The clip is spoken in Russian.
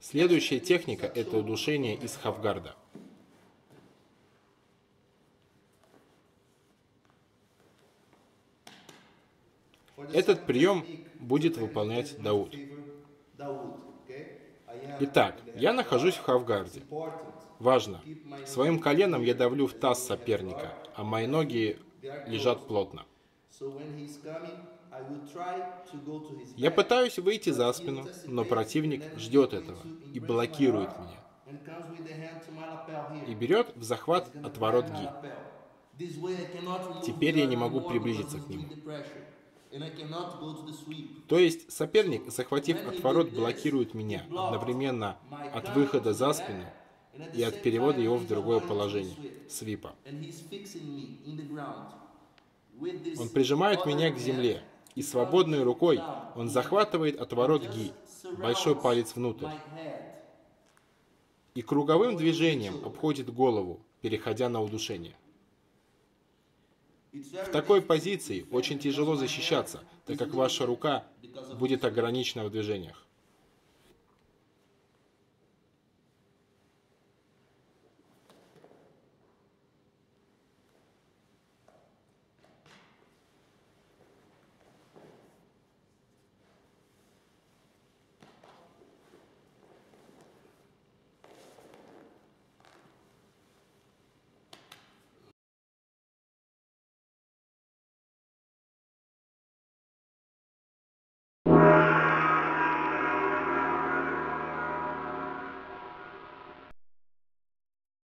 Следующая техника – это удушение из хавгарда. Этот прием будет выполнять Дауд. Итак, я нахожусь в хавгарде. Важно, своим коленом я давлю в таз соперника, а мои ноги лежат плотно. Я пытаюсь выйти за спину, но противник ждет этого и блокирует меня. И берет в захват отворот ги. Теперь я не могу приблизиться к нему. То есть соперник, захватив отворот, блокирует меня одновременно от выхода за спину и от перевода его в другое положение, свипа. Он прижимает меня к земле, и свободной рукой он захватывает отворот ги, большой палец внутрь, и круговым движением обходит голову, переходя на удушение. В такой позиции очень тяжело защищаться, так как ваша рука будет ограничена в движениях.